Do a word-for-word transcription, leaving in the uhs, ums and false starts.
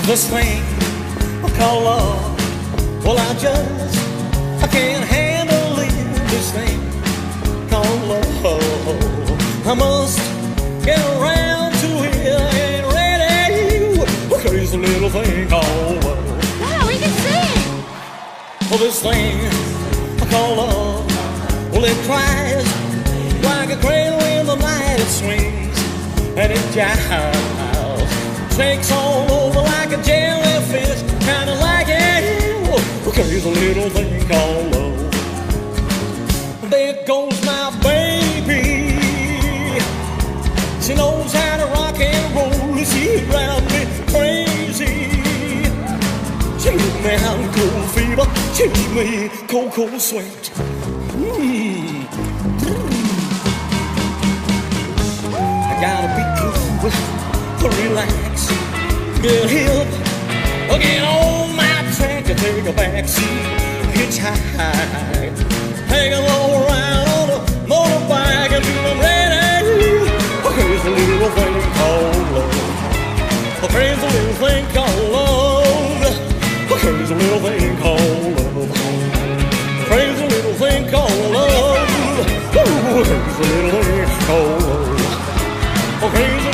This thing called love, well I just I can't handle it. This thing called love, I must get around to it. I ain't ready. Oh, crazy little thing called love. Wow, we can sing. Well, this thing called love, well it cries like a cradle in the night. It swings and it jives, shakes all over like a jellyfish, kinda like it. Oh, crazy little thing called love. There goes my baby. She knows how to rock and roll. She drives me crazy. She leaves me out in cold fever. She leaves me cold, cold sweat. Mm. I gotta be cool, relax, get hip, get on my track to take a backseat, hitchhike, hang a low ride on a motorbike until I'm ready. A crazy little thing called love. A crazy little thing called love. A crazy little thing called love. A crazy little thing called love. Ooh, a crazy little thing called love. A crazy